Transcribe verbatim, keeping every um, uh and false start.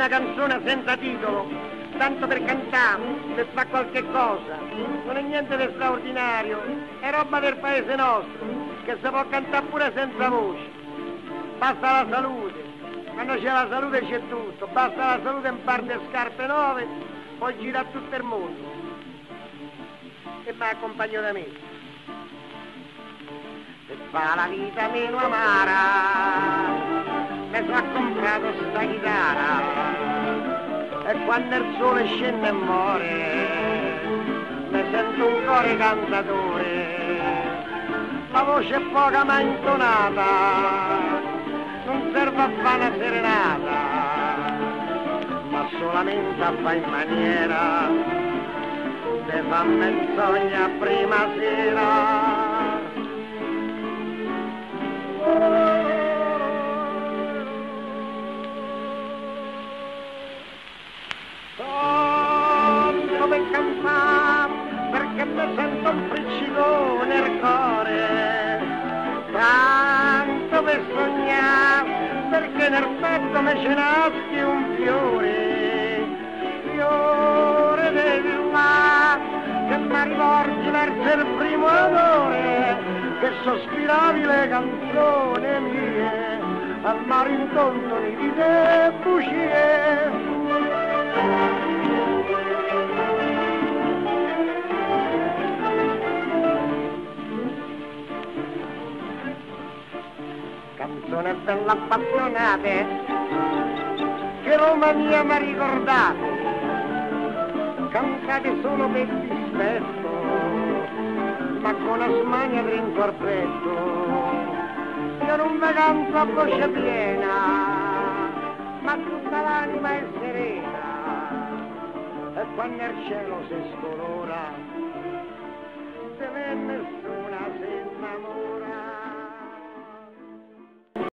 canzone senza titolo, tanto per cantare, per fare qualche cosa. Non è niente di straordinario, è roba del paese nostro, che si può cantare pure senza voce. Basta la salute, quando c'è la salute c'è tutto, basta la salute in parte scarpe nuove, poi gira tutto il mondo. E mi accompagno da me. Se fa la vita meno amara, mi sono comprato sta chitarra, e quando il sole scende e muore, mi sento un cuore cantatore. La voce è poca ma intonata, non serve a fare una serenata, ma solamente a fare in maniera se fa menzogna prima sera. Tanto per cantare, perché mi sento un friccico nel cuore, tanto per sognare, perché nel petto mi ce nasce un fiore, fiore del là, che mi rivolgi verso il primo amore, che sospiravi le canzoni mie, al mare in tontoni di te bugie. Canzone bella appassionate, che Romania mi ricordate, cantate solo per dispetto, ma con la smania dentro al petto. Io non mi canto a voce piena, ma tutta l'anima è serena, e quando il cielo si scolora